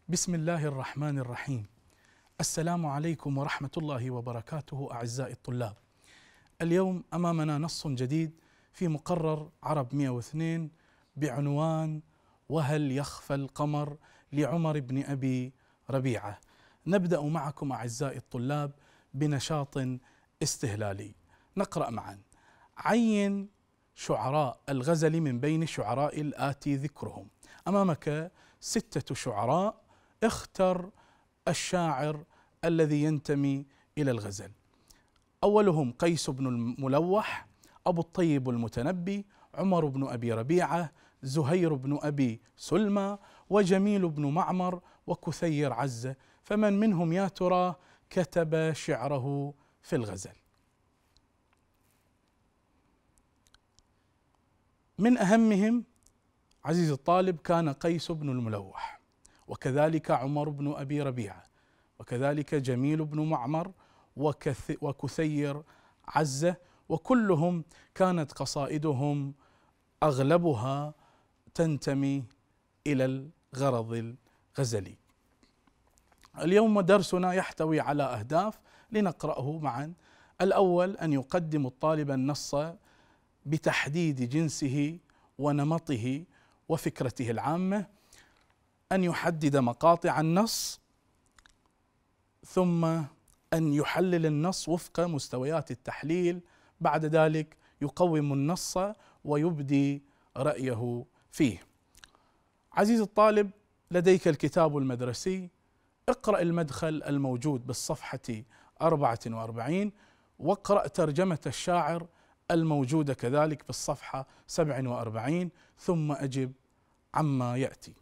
بسم الله الرحمن الرحيم. السلام عليكم ورحمة الله وبركاته أعزائي الطلاب. اليوم أمامنا نص جديد في مقرر عرب 102 بعنوان وهل يخفى القمر لعمر بن أبي ربيعة. نبدأ معكم أعزائي الطلاب بنشاط استهلالي. نقرأ معا: عين شعراء الغزل من بين الشعراء الآتي ذكرهم. أمامك 6 شعراء، اختر الشاعر الذي ينتمي إلى الغزل. أولهم قيس بن الملوح، أبو الطيب المتنبي، عمر بن أبي ربيعة، زهير بن أبي سلمى، وجميل بن معمر، وكثير عزة. فمن منهم يا ترى كتب شعره في الغزل؟ من أهمهم عزيز الطالب كان قيس بن الملوح، وكذلك عمر بن أبي ربيعة، وكذلك جميل بن معمر، وكثير عزة، وكلهم كانت قصائدهم أغلبها تنتمي إلى الغرض الغزلي. اليوم درسنا يحتوي على أهداف لنقرأه معا. الأول أن يقدم الطالب النص بتحديد جنسه ونمطه وفكرته العامة، أن يحدد مقاطع النص، ثم أن يحلل النص وفق مستويات التحليل. بعد ذلك يقوم النص ويبدي رأيه فيه. عزيز الطالب، لديك الكتاب المدرسي، اقرأ المدخل الموجود بالصفحة 44، واقرأ ترجمة الشاعر الموجودة كذلك بالصفحة 47، ثم أجب عما يأتي.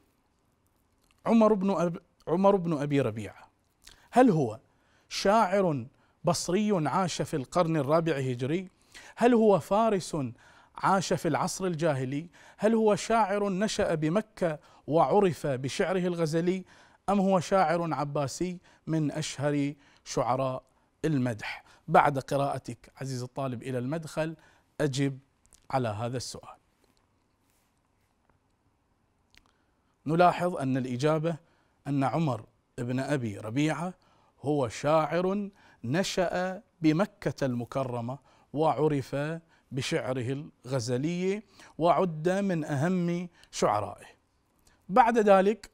عمر بن أبي ربيعة، هل هو شاعر بصري عاش في القرن الرابع هجري؟ هل هو فارس عاش في العصر الجاهلي؟ هل هو شاعر نشأ بمكة وعرف بشعره الغزلي؟ أم هو شاعر عباسي من أشهر شعراء المدح؟ بعد قراءتك عزيز الطالب إلى المدخل أجب على هذا السؤال. نلاحظ أن الإجابة أن عمر بن أبي ربيعة هو شاعر نشأ بمكة المكرمة وعرف بشعره الغزلي وعد من أهم شعرائه. بعد ذلك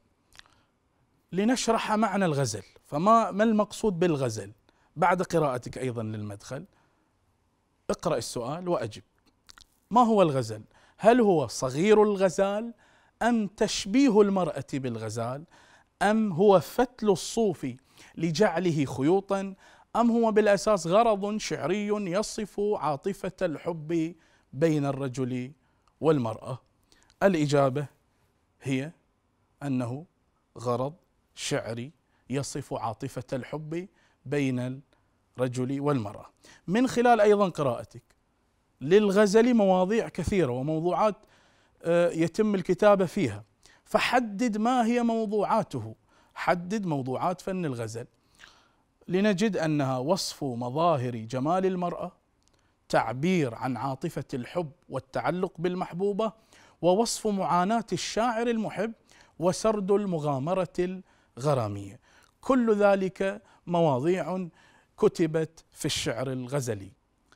لنشرح معنى الغزل، فما المقصود بالغزل؟ بعد قراءتك أيضا للمدخل اقرأ السؤال وأجب. ما هو الغزل؟ هل هو صغير الغزال، أم تشبيه المرأة بالغزال، أم هو فتل الصوف لجعله خيوطا، أم هو بالأساس غرض شعري يصف عاطفة الحب بين الرجل والمرأة؟ الإجابة هي أنه غرض شعري يصف عاطفة الحب بين الرجل والمرأة. من خلال أيضا قراءتك للغزل مواضيع كثيرة وموضوعات يتم الكتابة فيها، فحدد ما هي موضوعاته، حدد موضوعات فن الغزل. لنجد أنها وصف مظاهر جمال المرأة، تعبير عن عاطفة الحب والتعلق بالمحبوبة، ووصف معاناة الشاعر المحب، وسرد المغامرة الغرامية. كل ذلك مواضيع كتبت في الشعر الغزلي.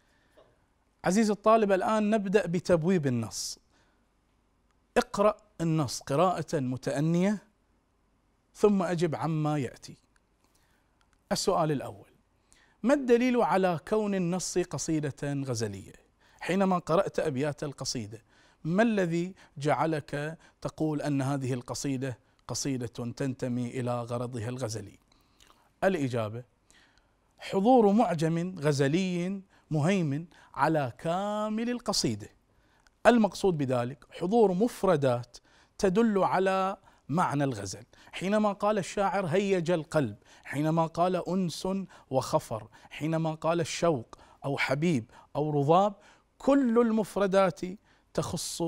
عزيزي الطالب، الآن نبدأ بتبويب النص. اقرأ النص قراءة متأنية ثم أجب عما يأتي. السؤال الأول: ما الدليل على كون النص قصيدة غزلية؟ حينما قرأت أبيات القصيدة ما الذي جعلك تقول أن هذه القصيدة قصيدة تنتمي إلى غرضها الغزلي؟ الإجابة: حضور معجم غزلي مهيمن على كامل القصيدة. المقصود بذلك حضور مفردات تدل على معنى الغزل. حينما قال الشاعر هيج القلب، حينما قال أنس وخفر، حينما قال الشوق أو حبيب أو رضاب، كل المفردات تخص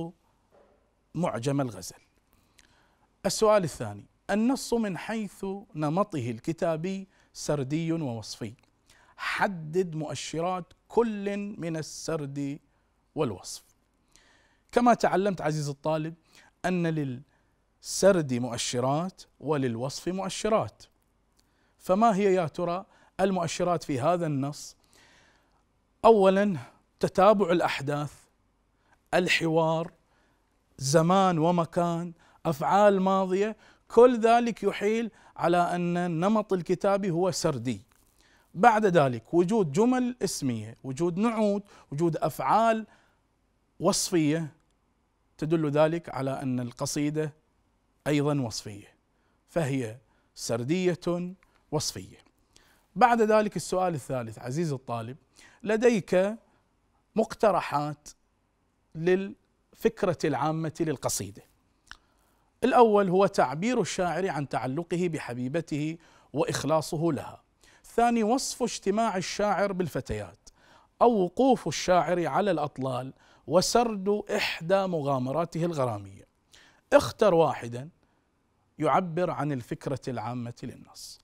معجم الغزل. السؤال الثاني: النص من حيث نمطه الكتابي سردي ووصفي. حدد مؤشرات كل من السرد والوصف. كما تعلمت عزيز الطالب أن وللسرد مؤشرات وللوصف مؤشرات. فما هي يا ترى المؤشرات في هذا النص؟ أولا تتابع الأحداث، الحوار، زمان ومكان، أفعال ماضية، كل ذلك يحيل على أن النمط الكتابي هو سردي. بعد ذلك وجود جمل اسمية، وجود نعود، وجود أفعال وصفية تدل ذلك على أن القصيدة أيضا وصفية، فهي سردية وصفية. بعد ذلك السؤال الثالث عزيزي الطالب، لديك مقترحات للفكرة العامة للقصيدة. الأول هو تعبير الشاعر عن تعلقه بحبيبته وإخلاصه لها. الثاني وصف اجتماع الشاعر بالفتيات، أو وقوف الشاعر على الأطلال وسرد إحدى مغامراته الغرامية. اختر واحدا يعبر عن الفكرة العامة للنص.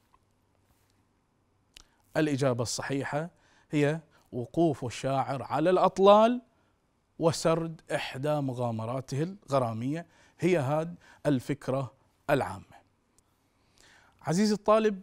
الإجابة الصحيحة هي وقوف الشاعر على الأطلال وسرد إحدى مغامراته الغرامية، هي هذه الفكرة العامة. عزيزي الطالب،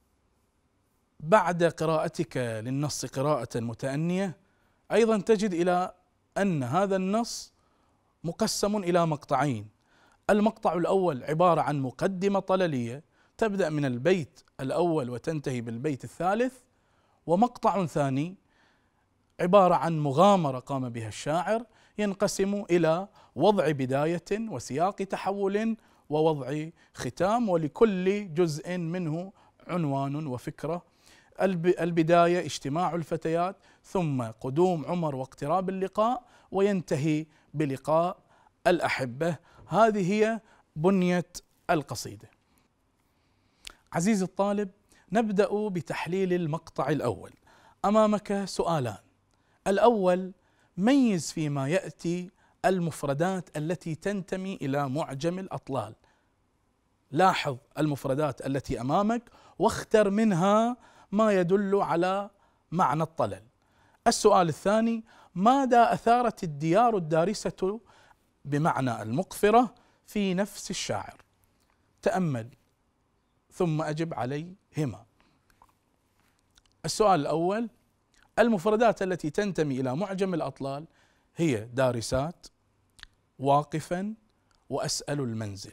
بعد قراءتك للنص قراءة متأنية أيضا تجد إلى أن هذا النص مقسم إلى مقطعين. المقطع الأول عبارة عن مقدمة طللية تبدأ من البيت الأول وتنتهي بالبيت الثالث، ومقطع ثاني عبارة عن مغامرة قام بها الشاعر ينقسم إلى وضع بداية وسياق تحول ووضع ختام، ولكل جزء منه عنوان وفكرة. البداية اجتماع الفتيات، ثم قدوم عمر واقتراب اللقاء، وينتهي بلقاء الأحبة. هذه هي بنية القصيدة. عزيزي الطالب، نبدأ بتحليل المقطع الأول. أمامك سؤالان. الأول، ميز فيما يأتي المفردات التي تنتمي إلى معجم الأطلال. لاحظ المفردات التي أمامك واختر منها ما يدل على معنى الطلل. السؤال الثاني، ماذا أثارت الديار الدارسة بمعنى المقفرة في نفس الشاعر؟ تأمل ثم أجب عليهما. السؤال الأول، المفردات التي تنتمي إلى معجم الأطلال هي دارسات، واقفا، وأسأل المنزل.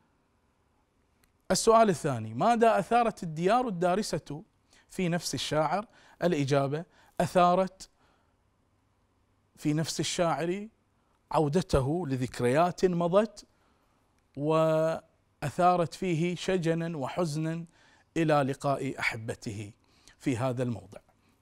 السؤال الثاني، ماذا أثارت الديار الدارسة في نفس الشاعر؟ الإجابة، أثارت في نفس الشاعر عودته لذكريات مضت، وأثارت فيه شجنا وحزنا إلى لقاء أحبته في هذا الموضع.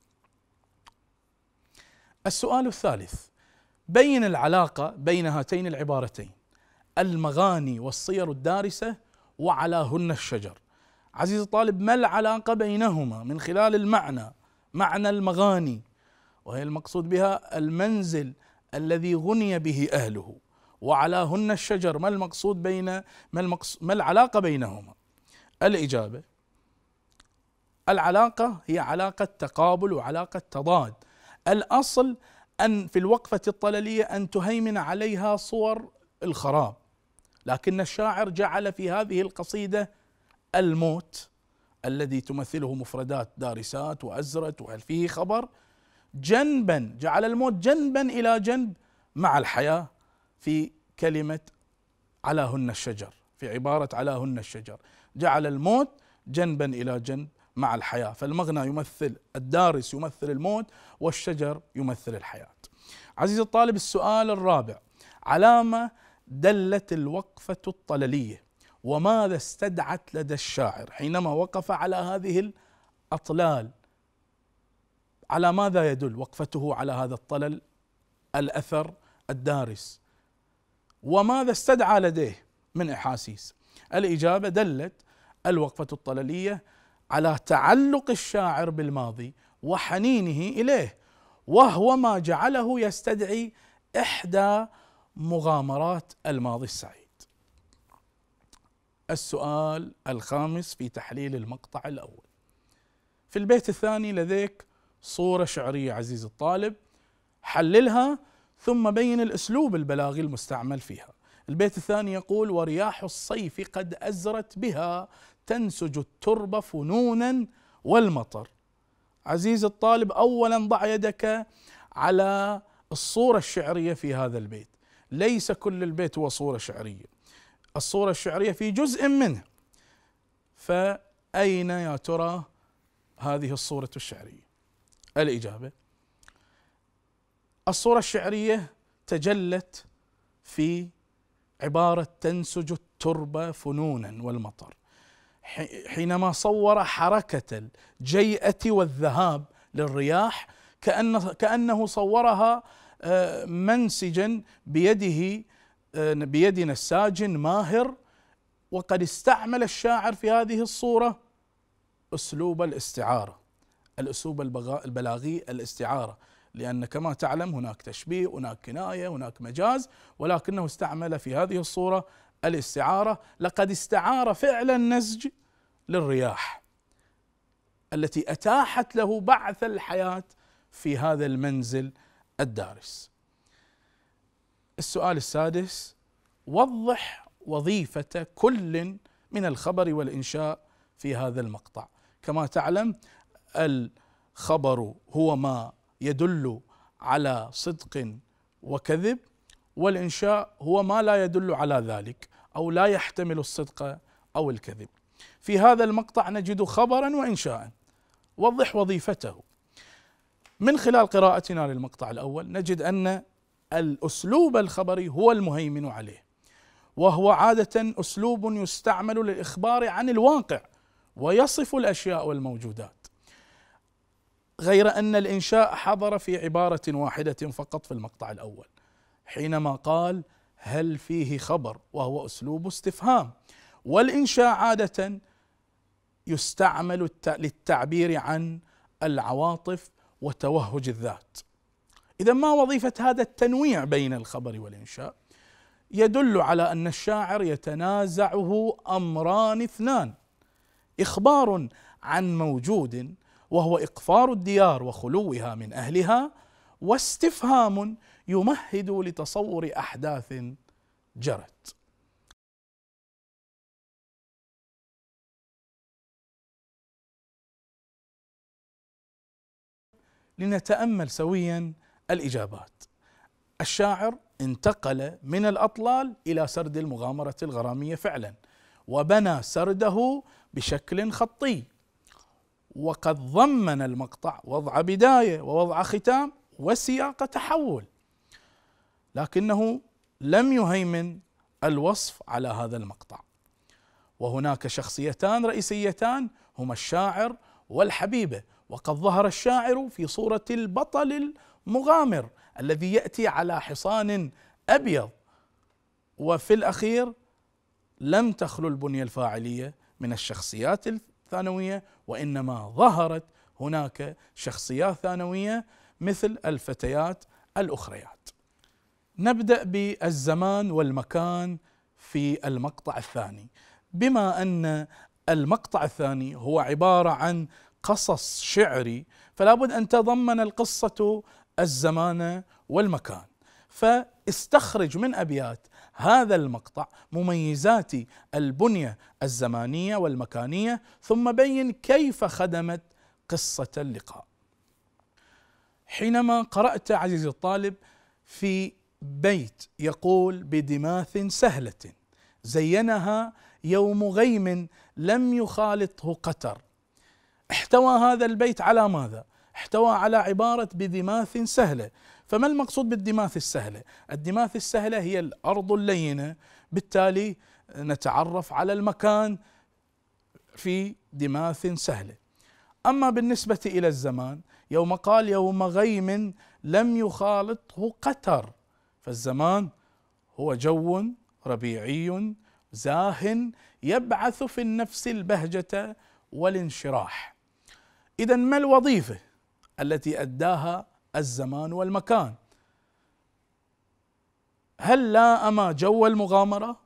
السؤال الثالث، بين العلاقة بين هاتين العبارتين، المغاني والصير الدارسة وعلاهن الشجر. عزيزي الطالب، ما العلاقة بينهما من خلال المعنى؟ معنى المغاني، وهي المقصود بها المنزل الذي غني به أهله، وعلاهن الشجر، ما المقصود ما العلاقة بينهما؟ الإجابة، العلاقة هي علاقة تقابل وعلاقة تضاد. الأصل أن في الوقفة الطللية أن تهيمن عليها صور الخراب، لكن الشاعر جعل في هذه القصيدة الموت الذي تمثله مفردات دارسات وأزرت وهل فيه خبر جنبا، جعل الموت جنبا إلى جنب مع الحياة في كلمة علاهن الشجر، في عبارة علاهن الشجر، جعل الموت جنبا إلى جنب مع الحياة، فالمغنى يمثل الدارس يمثل الموت، والشجر يمثل الحياة. عزيزي الطالب، السؤال الرابع، علامة دلت الوقفة الطللية، وماذا استدعت لدى الشاعر حينما وقف على هذه الأطلال؟ على ماذا يدل وقفته على هذا الطلل الأثر الدارس؟ وماذا استدعى لديه من أحاسيس؟ الإجابة، دلت الوقفة الطللية على تعلق الشاعر بالماضي وحنينه إليه، وهو ما جعله يستدعي إحدى مغامرات الماضي السعيد. السؤال الخامس في تحليل المقطع الأول، في البيت الثاني لديك صورة شعرية عزيزي الطالب، حللها ثم بين الأسلوب البلاغي المستعمل فيها. البيت الثاني يقول: ورياح الصيف قد أزرت بها تنسج التربة فنونا والمطر. عزيز الطالب، أولا ضع يدك على الصورة الشعرية في هذا البيت. ليس كل البيت هو صورة شعرية، الصورة الشعرية في جزء منه، فأين يا ترى هذه الصورة الشعرية؟ الإجابة: الصورة الشعرية تجلت في عبارة تنسج التربة فنونا والمطر، حينما صور حركة الجيئة والذهاب للرياح كأنه صورها منسجا بيد نساج ماهر. وقد استعمل الشاعر في هذه الصورة أسلوب الاستعارة، الأسلوب البلاغي، الاستعارة، لأن كما تعلم هناك تشبيه، هناك كناية، هناك مجاز، ولكنه استعمل في هذه الصورة الاستعارة. لقد استعار فعل النسج للرياح التي أتاحت له بعث الحياة في هذا المنزل الدارس. السؤال السادس: وضح وظيفة كل من الخبر والإنشاء في هذا المقطع. كما تعلم الخبر هو ما يدل على صدق وكذب، والإنشاء هو ما لا يدل على ذلك أو لا يحتمل الصدق أو الكذب. في هذا المقطع نجد خبرا وإنشاء. وضح وظيفته. من خلال قراءتنا للمقطع الأول نجد أن الأسلوب الخبري هو المهيمن عليه، وهو عادة أسلوب يستعمل للإخبار عن الواقع ويصف الأشياء والموجودات، غير أن الإنشاء حضر في عبارة واحدة فقط في المقطع الأول حينما قال: هل فيه خبر، وهو أسلوب استفهام. والإنشاء عادة يستعمل للتعبير عن العواطف وتوهج الذات. إذا ما وظيفة هذا التنويع بين الخبر والإنشاء؟ يدل على أن الشاعر يتنازعه أمران اثنان: إخبار عن موجود وهو إقفار الديار وخلوها من أهلها، واستفهام يمهد لتصور أحداث جرت. لنتأمل سويا الإجابات. الشاعر انتقل من الأطلال إلى سرد المغامرة الغرامية فعلا، وبنى سرده بشكل خطي، وقد ضمن المقطع وضع بداية ووضع ختام وسياق تحول، لكنه لم يهيمن الوصف على هذا المقطع. وهناك شخصيتان رئيسيتان هما الشاعر والحبيبة، وقد ظهر الشاعر في صورة البطل المغامر الذي يأتي على حصان أبيض. وفي الأخير لم تخلو البنية الفاعلية من الشخصيات الثانوية، وإنما ظهرت هناك شخصيات ثانوية مثل الفتيات الأخريات. نبدأ بالزمان والمكان في المقطع الثاني. بما أن المقطع الثاني هو عبارة عن قصص شعري، فلا بد أن تضمن القصة الزمان والمكان، فاستخرج من أبيات هذا المقطع مميزات البنية الزمانية والمكانية، ثم بين كيف خدمت قصة اللقاء. حينما قرأت عزيزي الطالب في بيت يقول: بدماث سهلة زينها يوم غيم لم يخالطه قتر، احتوى هذا البيت على ماذا؟ احتوى على عبارة بدماث سهلة. فما المقصود بالدماث السهلة؟ الدماث السهلة هي الأرض اللينة، بالتالي نتعرف على المكان في دماث سهلة. أما بالنسبة إلى الزمان، يوم قال يوم غيم لم يخالطه قتر، فالزمان هو جو ربيعي زاه يبعث في النفس البهجة والانشراح. إذن ما الوظيفة التي أداها الزمان والمكان؟ هل لائم جو المغامرة؟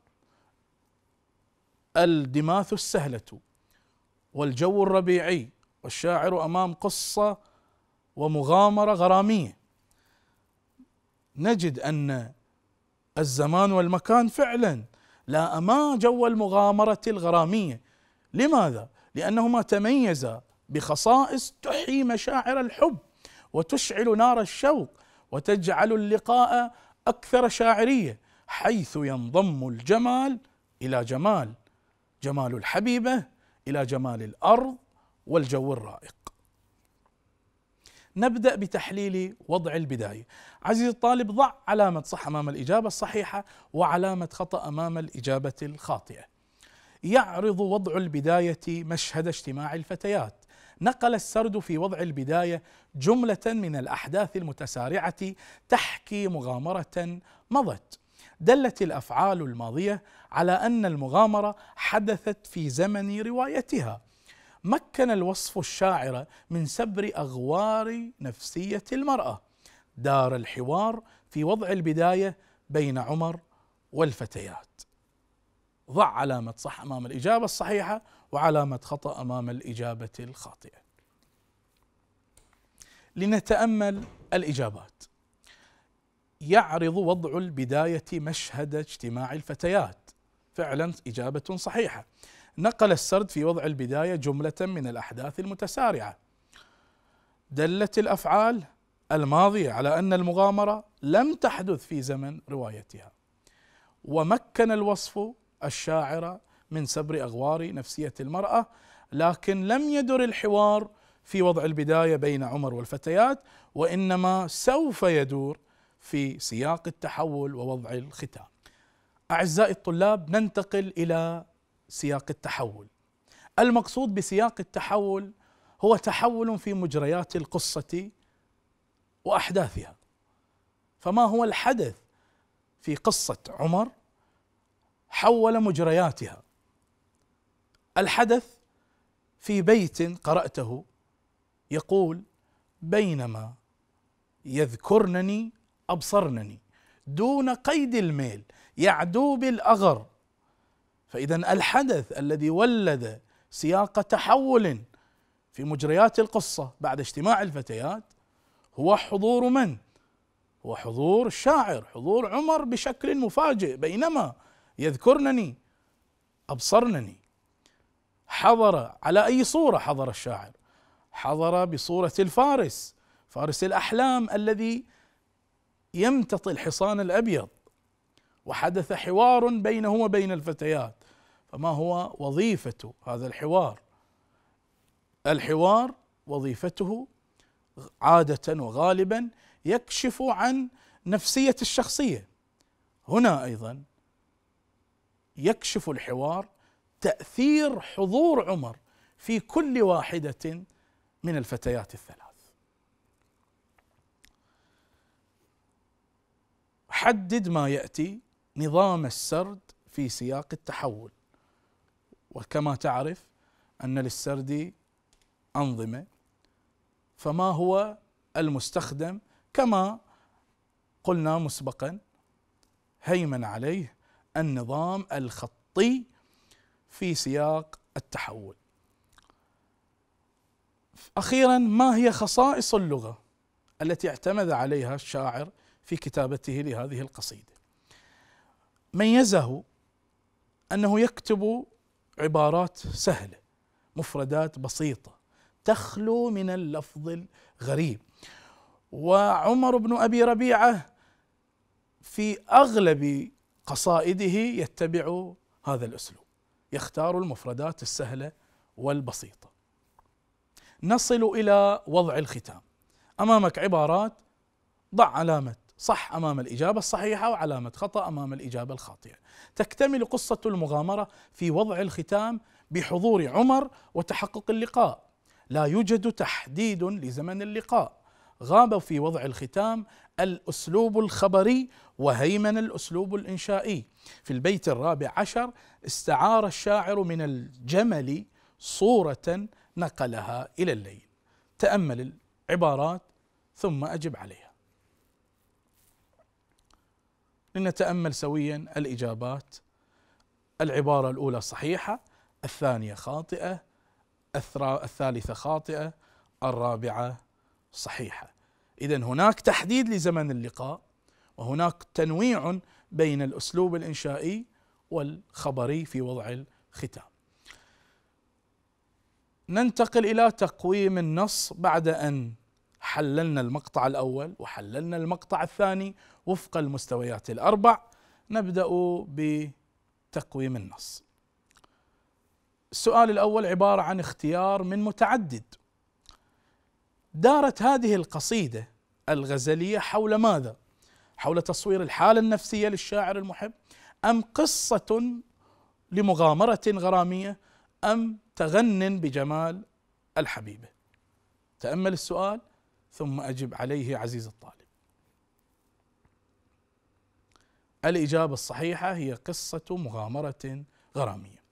الدماث السهلة والجو الربيعي، والشاعر أمام قصة ومغامرة غرامية. نجد أن الزمان والمكان فعلا لا جو المغامرة الغرامية. لماذا؟ لأنهما تميزا بخصائص تحيي مشاعر الحب وتشعل نار الشوق وتجعل اللقاء أكثر شاعرية، حيث ينضم الجمال إلى جمال الحبيبة إلى جمال الأرض والجو الرائق. نبدأ بتحليل وضع البداية. عزيزي الطالب، ضع علامة صح أمام الإجابة الصحيحة وعلامة خطأ أمام الإجابة الخاطئة. يعرض وضع البداية مشهد اجتماع الفتيات. نقل السرد في وضع البداية جملة من الأحداث المتسارعة تحكي مغامرة مضت. دلت الأفعال الماضية على أن المغامرة حدثت في زمن روايتها. مكن الوصف الشاعر من سبر أغوار نفسية المرأة. دار الحوار في وضع البداية بين عمر والفتيات. ضع علامة صح أمام الإجابة الصحيحة وعلامة خطأ أمام الإجابة الخاطئة. لنتأمل الإجابات. يعرض وضع البداية مشهد اجتماع الفتيات، فعلا إجابة صحيحة. نقل السرد في وضع البداية جملة من الأحداث المتسارعة. دلت الأفعال الماضية على أن المغامرة لم تحدث في زمن روايتها. ومكن الوصف الشاعر من سبر أغوار نفسية المرأة، لكن لم يدر الحوار في وضع البداية بين عمر والفتيات، وإنما سوف يدور في سياق التحول ووضع الختام. أعزائي الطلاب، ننتقل إلى سياق التحول. المقصود بسياق التحول هو تحول في مجريات القصة وأحداثها. فما هو الحدث في قصة عمر حول مجرياتها؟ الحدث في بيت قرأته يقول: بينما يذكرنني أبصرنني دون قيد الميل يعدو بالأغر. فإذا الحدث الذي ولد سياق تحول في مجريات القصة بعد اجتماع الفتيات هو حضور من؟ هو حضور الشاعر، حضور عمر بشكل مفاجئ. بينما يذكرنني أبصرنني، حضر على أي صورة حضر الشاعر؟ حضر بصورة الفارس، فارس الأحلام الذي يمتطي الحصان الأبيض، وحدث حوار بينه وبين الفتيات. فما هو وظيفة هذا الحوار؟ الحوار وظيفته عادة وغالبا يكشف عن نفسية الشخصية. هنا أيضا يكشف الحوار تأثير حضور عمر في كل واحدة من الفتيات الثلاث. حدد ما يأتي نظام السرد في سياق التحول. وكما تعرف أن للسرد أنظمة، فما هو المستخدم؟ كما قلنا مسبقا، هيمن عليه النظام الخطي في سياق التحول. أخيرا، ما هي خصائص اللغة التي اعتمد عليها الشاعر في كتابته لهذه القصيدة؟ ميزه أنه يكتب عبارات سهلة، مفردات بسيطة، تخلو من اللفظ الغريب. وعمر بن أبي ربيعة في أغلب قصائده يتبع هذا الأسلوب، يختار المفردات السهلة والبسيطة. نصل إلى وضع الختام. أمامك عبارات، ضع علامة صح أمام الإجابة الصحيحة وعلامة خطأ أمام الإجابة الخاطئة. تكتمل قصة المغامرة في وضع الختام بحضور عمر وتحقق اللقاء. لا يوجد تحديد لزمن اللقاء. غاب في وضع الختام الأسلوب الخبري وهيمن الأسلوب الإنشائي. في البيت الرابع عشر استعار الشاعر من الجمل صورة نقلها إلى الليل. تأمل العبارات ثم أجب عليها. لنتأمل سويا الإجابات. العبارة الأولى صحيحة، الثانية خاطئة، الثالثة خاطئة، الرابعة صحيحة. إذن هناك تحديد لزمن اللقاء، وهناك تنويع بين الأسلوب الإنشائي والخبري في وضع الختام. ننتقل إلى تقويم النص بعد أن حللنا المقطع الأول وحللنا المقطع الثاني وفق المستويات الأربع. نبدأ بتقويم النص. السؤال الأول عبارة عن اختيار من متعدد. دارت هذه القصيدة الغزلية حول ماذا؟ حول تصوير الحالة النفسية للشاعر المحب، أم قصة لمغامرة غرامية، أم تغن بجمال الحبيبة؟ تأمل السؤال ثم أجب عليه عزيز الطالب. الإجابة الصحيحة هي قصة مغامرة غرامية.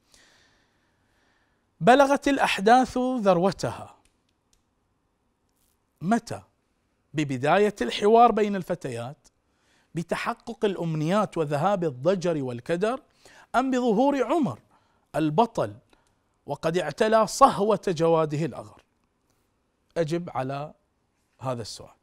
بلغت الأحداث ذروتها متى؟ ببداية الحوار بين الفتيات، بتحقق الأمنيات وذهاب الضجر والكدر، أم بظهور عمر البطل وقد اعتلى صهوة جواده الأغر؟ أجب على هذا السؤال.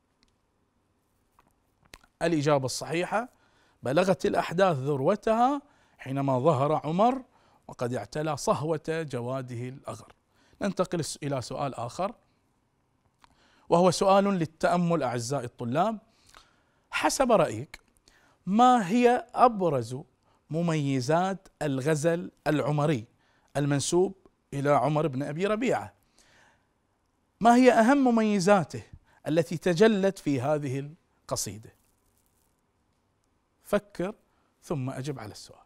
الإجابة الصحيحة بلغت الأحداث ذروتها حينما ظهر عمر وقد اعتلى صهوة جواده الأغر. ننتقل إلى سؤال آخر وهو سؤال للتأمل أعزائي الطلاب. حسب رأيك ما هي أبرز مميزات الغزل العمري المنسوب إلى عمر بن أبي ربيعة؟ ما هي أهم مميزاته التي تجلت في هذه القصيدة؟ فكر ثم أجب على السؤال.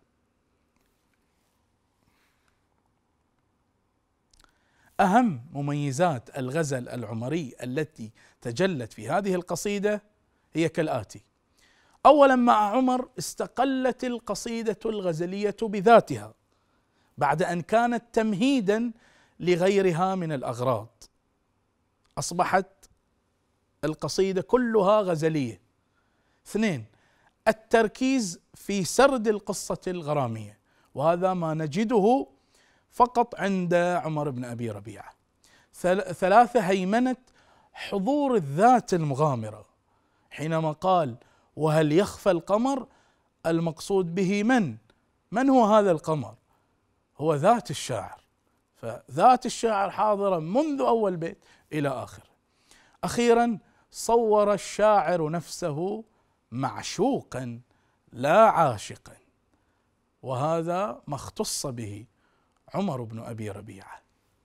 أهم مميزات الغزل العمري التي تجلت في هذه القصيدة هي كالآتي: أولا، مع عمر استقلت القصيدة الغزلية بذاتها بعد أن كانت تمهيدا لغيرها من الأغراض، أصبحت القصيدة كلها غزلية. اثنين، التركيز في سرد القصة الغرامية، وهذا ما نجده فقط عند عمر بن أبي ربيعة. ثلاثة، هيمنة حضور الذات المغامرة، حينما قال وهل يخفى القمر، المقصود به من هو هذا القمر؟ هو ذات الشاعر، فذات الشاعر حاضرة منذ أول بيت إلى آخر. أخيرا، صور الشاعر نفسه معشوقا لا عاشقا، وهذا ما اختص به عمر بن أبي ربيعة.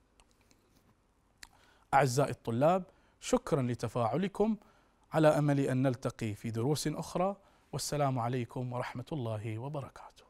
أعزائي الطلاب، شكرا لتفاعلكم، على أمل أن نلتقي في دروس أخرى، والسلام عليكم ورحمة الله وبركاته.